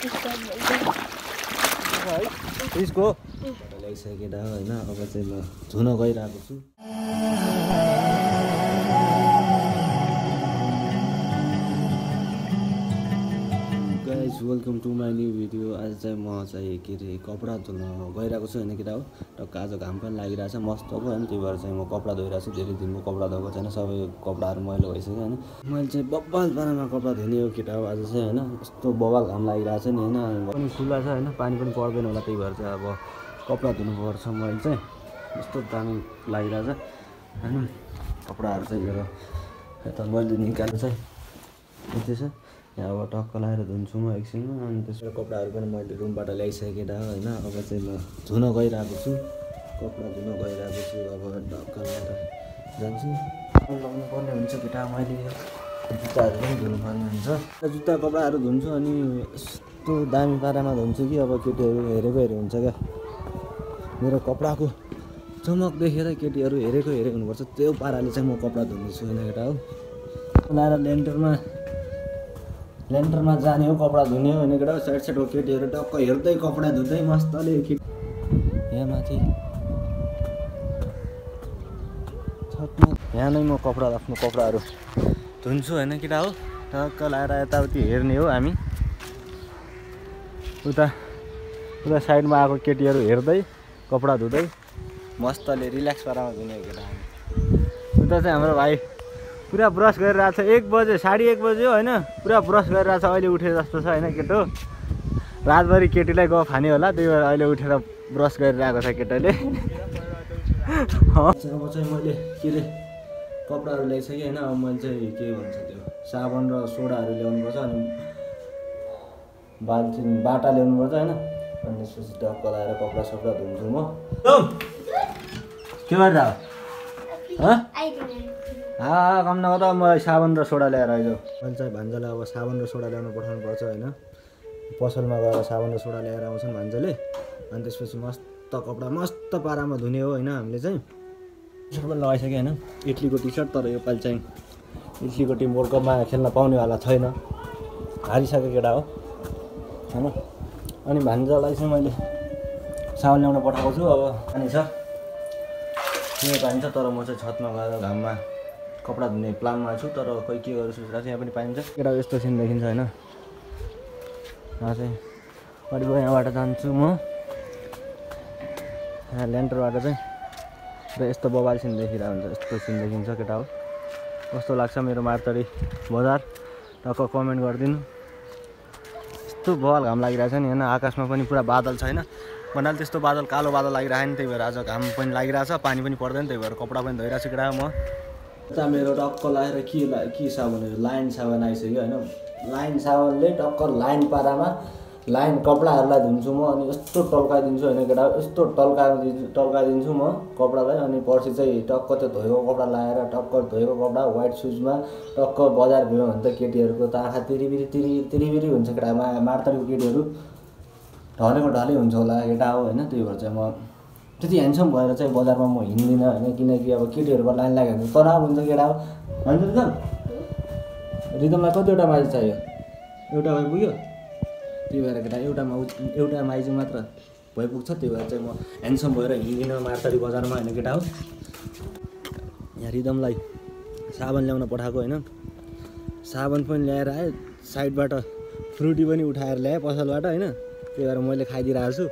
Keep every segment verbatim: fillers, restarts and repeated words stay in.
त्यसको ल्याइसकेर होइन अब चाहिँ म धुन गइरहेको छु। Guys welcome to my new video. आज चाहिँ म चाहिँ के अरे कपडा धुन गइरहेको छु होइन केटा हो। टक्क आज घाम पनि लागिरहेछ मस्तको होइन, त्यही भएर चाहिँ म कपडा धोइरहेको छु। धेरै दिनको कपडा धोएको छैन, सबै कपडाहरू मैलो भइसक्यो होइन। मैले चाहिँ बब्बाल पारामा कपडा धुने हो केटा हो आज चाहिँ होइन। यस्तो बब्बाल घाम लागिरहेछ नि होइन, पनि खुल्ला छ होइन, पानी पनि पर्दैन होला, त्यही भएर चाहिँ अब कपडा धुनुपर्छ। मैले चाहिँ यस्तो दामी लागिरहेछ होइन। कपडाहरू चाहिँ मेरो यता मैले निकालेर चाहिँ यति छ, यहाँबाट टक्क लगाएर धुन्छु म एकछिनमा। अनि त्यसबाट कपडाहरू पनि मैले रुमबाट ल्याइसकेर होइन अब चाहिँ म धुन गइरहेको छु, कपडा धुन गइरहेको छु। अब टक्क लगाएर जान्छु, लगाउनु पर्ने हुन्छ केटा। मैले जुत्ताहरू पनि धुनुपर्ने हुन्छ, जुत्ता कपडाहरू धुन्छु अनि यस्तो दामी पारामा धुन्छु कि अब केटीहरू हेरेको हेरे हुन्छ क्या। मेरो कपडाको चमक देखेर केटीहरू हेरेको हेरे हुनुपर्छ, त्यो पाराले चाहिँ म कपडा धुन्छु होइन केटा हो। लगाएर लेन्टरमा लेन्टरमा जाने हो, कपडा धुने हो होइन केटा। साइड साइडको केटीहरू टक्क हेर्दै कपडा धुँदै मस्तले यहाँ माथि छतमा यहाँ नै म कपडा आफ्नो कपडाहरू धुन्छु होइन केटा हो। टक्क लगाएर यताउति हेर्ने हो हामी, उता उता साइडमा आएको केटीहरू हेर्दै कपडा धुँदै मस्तले रिल्याक्स पारामा धुने हो केटा हामी। उता चाहिँ हाम्रो भाइ पुरा ब्रस गरिरहेको छ, एक बजे साढे एक बजे हो होइन, पुरा ब्रस गरिरहेको छ। अहिले उठेर जस्तो छ होइन केटो, रातभरि केटीलाई गफ हान्यो होला, त्यही भएर अहिले उठेर ब्रस गरिरहेको छ केटाले। अब चाहिँ मैले के अरे कपडाहरू ल्याइसकेँ होइन। अब मैले चाहिँ के भन्छ त्यो साबुन र सोडाहरू ल्याउनुपर्छ अनि बाल्टिन बाटा ल्याउनुपर्छ होइन। अनि त्यसपछि टक्क लगाएर कपडा सपडा धुन्छु म। के गरेर हा कम नगर्दा मलाई साबुन र सोडा ल्याएर आइज। मैले चाहिँ भान्जालाई अब साबुन र सोडा ल्याउनु पठाउनु पर्छ होइन। पसलमा गएर साबुन र सोडा ल्याएर आउँछन् भान्जाले। अनि त्यसपछि मस्त कपडा मस्त पारामा धुने हो होइन। हामीले चाहिँ टी सर्ट पनि लगाइसक्यो होइन, इटलीको टी सर्ट। तर योपालि चाहिँ इटलीको टिम वर्ल्ड कपमा खेल्न पाउनेवाला छैन, हारिसक्यो केटा हो होइन। अनि भान्जालाई चाहिँ मैले साबुन ल्याउन पठाएको छु। अब पानी छ के पानी छ, तर म चाहिँ छतमा गएर घाममा कपडा धुने प्लानमा छु। तर खोइ के गरेर सोचिरहेको छु, यहाँ पनि पाइन्छ केटा। यस्तो सिन देखिन्छ होइन। यहाँ चाहिँ अलिक यहाँबाट जान्छु म, यहाँ ल्यान्टरबाट चाहिँ र यस्तो बबाल सिन देखिरहेको हुन्छ, यस्तो सिन देखिन्छ केटा हो। कस्तो लाग्छ मेरो मार्तडी बजार टक्क कमेन्ट गरिदिनु। यस्तो बबाल घाम लागिरहेछ नि होइन। आकाशमा पनि पुरा बादल छ होइन, भन्नाले त्यस्तो बादल कालो बादल लागिरहेको नि, त्यही भएर आज घाम पनि लागिरहेछ, पानी पनि पर्दैन, त्यही भएर कपडा पनि धोइरहेको छु केटा म। यता मेरो टक्क लगाएर के ला के साबुन हो, लाइन साबुन आइसक्यो होइन। लाइन साबुनले टक्क लाइन पारामा लाइन कपडाहरूलाई धुन्छु म। अनि यस्तो टल्काइदिन्छु होइन केटा, यस्तो टल्काइदिन्छु टल्काइदिन्छु म कपडालाई। अनि पर्सि चाहिँ टक्क त्यो धोएको कपडा लगाएर टक्क धोएको कपडा वाइट सुजमा टक्क बजार गयो भने त केटीहरूको त आँखा तिरिबिरी तिरि तिरिबिरी हुन्छ केटा। मा मार्तडीको केटीहरू ढलेको ढलै हुन्छ होला केटा हो होइन। त्यही भएर चाहिँ म त्यति ह्यान्डसम भएर चाहिँ बजारमा म हिँड्दिनँ होइन, किनकि अब केटीहरूको लाइन लाग्यो भने तनाव हुन्छ केटा हो। भन्छ रिदम रिदमलाई कतिवटा माइज चाहियो, एउटा भए पुग्यो। त्यही भएर केटा एउटा माउ एउटा माइज मात्र भइपुग्छ, त्यही भएर चाहिँ म ह्यान्डसम भएर हिँड्दिनँ मार्तडी बजारमा होइन केटा हो। यहाँ रिदमलाई साबुन ल्याउन पठाएको होइन, साबुन पनि ल्याएर आएँ, साइडबाट फ्रुटी पनि उठाएर ल्याएँ पसलबाट होइन। त्यही भएर मैले खाइदिइरहेको छु।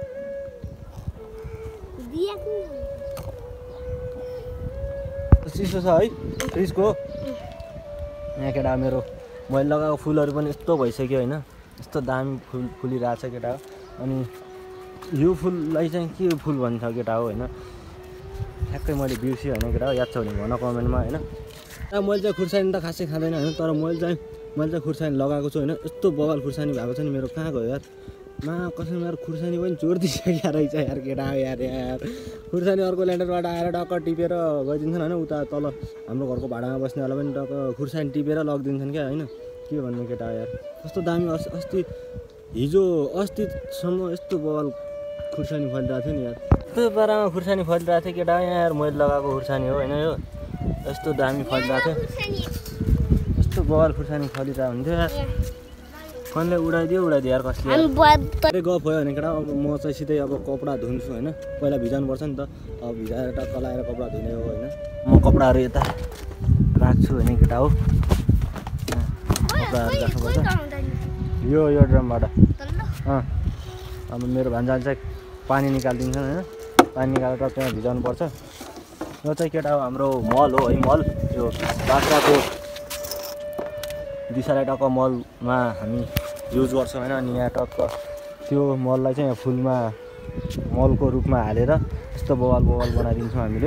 चिसो छ है फ्रिजको। यहाँ केटा मेरो मैले लगाएको फुलहरू पनि यस्तो भइसक्यो होइन, यस्तो दामी फुल फुलिरहेको छ केटा हो। अनि यो फुललाई चाहिँ के फुल भन्छ केटा हो होइन, ठ्याक्कै मैले बिर्सेँ होइन केटा हो। याद छ भने भन कमेन्टमा होइन। मैले चाहिँ खुर्सानी त खासै खाँदैन होइन, तर मैले चाहिँ मैले चाहिँ खुर्सानी लगाएको छु होइन। यस्तो बगाल खुर्सानी भएको छ नि मेरो, कहाँ गयो यार मा कसम यार। खुर्सानी पनि चोरिदिइसक्यो रहेछ यार केटा यार यार। खुर्सानी अर्को ल्यान्डरबाट आएर टक्क टिपेर गइदिन्छन् होइन। उता तल हाम्रो घरको भाडामा बस्नेवाला पनि टक्क खुर्सानी टिपेर लगिदिन्छन् क्या होइन। के भन्ने केटा यार, कस्तो दामी। अस् अस्ति हिजो अस्तिसम्म यस्तो बवाल खुर्सानी फलिरहेको थियो नि यार। यस्तो पारामा खुर्सानी फलिरहेको थियो केटा यहाँ यार। मैले लगाएको खुर्सानी हो होइन यो, यस्तो दामी फलिरहेको थियो, यस्तो बवाल खुर्सानी फलिरहेको हुन्थ्यो यार। फोनले उडाइदियो उडाइदियो यार कसले हामी बुवा अरे गफ भयो भने केटा अब म चाहिँ सिधै अब कपडा धुन्छु होइन पहिला भिजाउनु पर्छ नि त अब भिजाएर टक्क लगाएर कपडा धुने हो होइन म कपडाहरू यता राख्छु होइन केटा हो कपडाहरू राख्नुपर्छ यो यो ड्रमबाट अँ अब मेरो भान्जाले चाहिँ पानी निकालिदिन्छ होइन पानी निकालेर टक्क यहाँ भिजाउनु पर्छ यो चाहिँ केटा हो हाम्रो मल हो है मल यो बाख्राको दिसालाई टक्क मलमा हामी युज गर्छौँ होइन अनि यहाँ टक्क त्यो मललाई चाहिँ यहाँ फुलमा मलको रूपमा हालेर यस्तो बवाल बवाल बनाइदिन्छौँ हामीले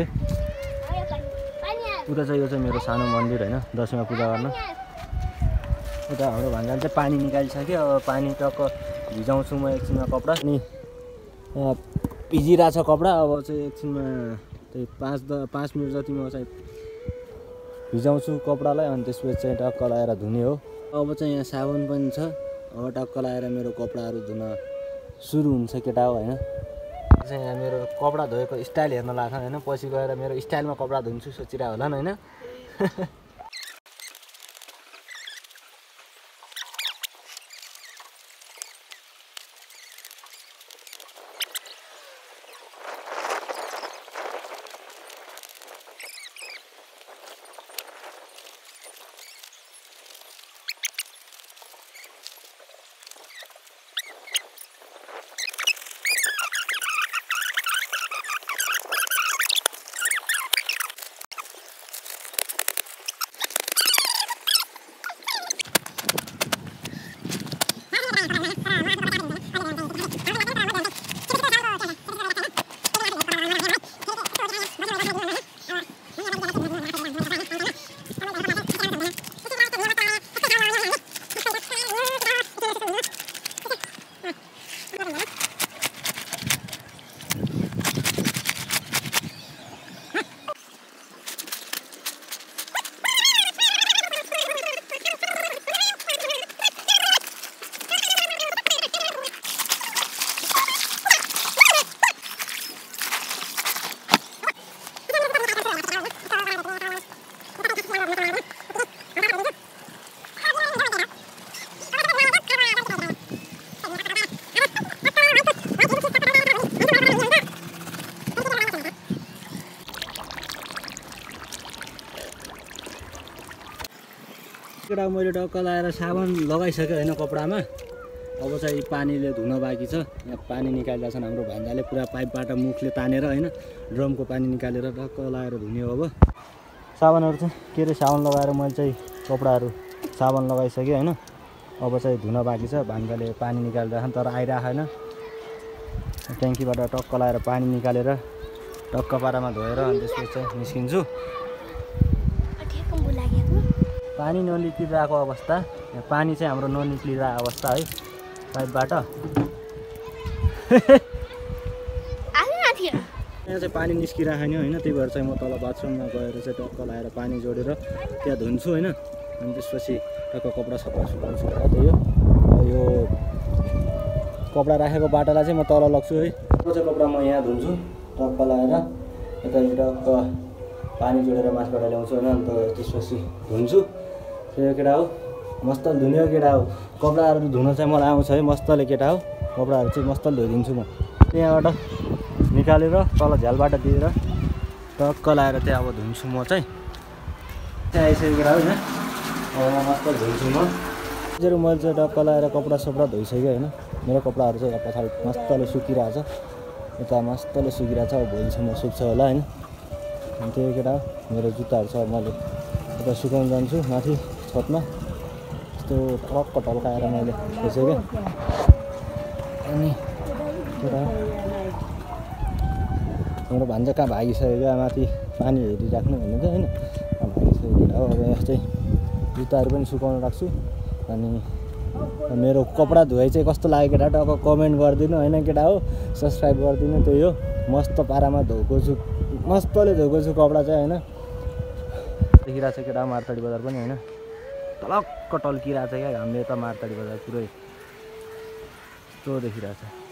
उता चाहिँ यो चाहिँ मेरो सानो मन्दिर होइन दसैँमा पूजा गर्न उता हाम्रो भान्जाले चाहिँ पानी निकालिसक्यो अब पानी टक्क भिजाउँछु म एकछिनमा कपडा अनि यहाँ भिजिरहेछ कपडा अब चाहिँ एकछिनमा त्यही पाँच द पाँच मिनट जति म चाहिँ भिजाउँछु कपडालाई अनि त्यसपछि चाहिँ टक्क लगाएर धुने हो अब चाहिँ यहाँ साबुन पनि छ अब टक्क लगाएर मेरो कपडाहरू धुन सुरु हुन्छ केटा हो होइन चाहिँ यहाँ मेरो कपडा धोएको स्टाइल हेर्न लाग्छ होइन पछि गएर मेरो स्टाइलमा कपडा धुन्छु सोचिरहेको होला नि होइन केटा मैले टक्क लगाएर साबुन लगाइसकेँ होइन कपडामा अब चाहिँ पानीले धुन बाँकी छ यहाँ पानी निकालिरहेको छन् हाम्रो भान्जाले पुरा पाइपबाट मुखले तानेर होइन ड्रमको पानी निकालेर टक्क लगाएर धुने हो अब साबुनहरू चाहिँ के अरे साबुन लगाएर मैले चाहिँ कपडाहरू साबुन लगाइसकेँ होइन अब चाहिँ धुन बाँकी छ भान्जाले पानी निकालिरहेको तर आइरहेको होइन ट्याङ्कीबाट टक्क लगाएर पानी निकालेर टक्क पारामा धोएर अनि त्यसपछि चाहिँ निस्किन्छु पानी ननिक्लिरहेको अवस्था पानी चाहिँ हाम्रो ननिक्लिरहेको अवस्था है पाइपबाट यहाँ चाहिँ पानी निस्किरहेको छैन होइन त्यही भएर चाहिँ म तल बाथरुममा गएर चाहिँ टक्क लगाएर पानी जोडेर त्यहाँ धुन्छु होइन अनि त्यसपछि टक्क कपडा सपडा सुकाउँछु त्यही हो यो कपडा राखेको बाटालाई चाहिँ म तल लग्छु है त्यो चाहिँ कपडा म यहाँ धुन्छु टक्क लगाएर यता टक्क पानी जोडेर मासबाट ल्याउँछु होइन अन्त त्यसपछि धुन्छु त्यो केटा हो मस्तले धुने हो केटा हो कपडाहरू धुन चाहिँ मलाई आउँछ है मस्तले केटा हो कपडाहरू चाहिँ मस्तले धोइदिन्छु म त्यहाँबाट निकालेर तल झ्यालबाट दिएर टक्क लगाएर त्यहाँ अब धुन्छु म चाहिँ त्यहाँ आइसकेको केटा हो होइन अब म मस्तले धुन्छु म जेरो मैले चाहिँ टक्क लगाएर कपडा सपडा धोइसक्यो होइन मेरो कपडाहरू चाहिँ पछाडि मस्तले सुकिरहेछ यता मस्तले सुकिरहेछ अब भोलिसम्म सुक्छ होला होइन अनि त्यही केटा हो मेरो जुत्ताहरू छ मैले यता सुकाउनु जान्छु माथि छतमा यस्तो टक्क टल्काएर मैले खोसेँ अनि केटा मेरो भान्जा कहाँ भागिसक्यो माथि पानी हेरिराख्नु भन्नु चाहिँ होइन भागिसक्यो केटा हो अब यस्तै जुत्ताहरू पनि सुकाउन राख्छु अनि मेरो कपडा धोइ चाहिँ कस्तो लाग्यो केटा टक्क कमेन्ट गरिदिनु होइन केटा हो सब्सक्राइब गरिदिनु त्यही हो मस्त पारामा धोएको छु मस्तले धोएको छु कपडा चाहिँ होइन देखिरहेको छ केटा मारताडी बजार पनि होइन टलक्क टल्किरहेको छ क्या घामले त मारताडी बजार पुरै यस्तो देखिरहेको छ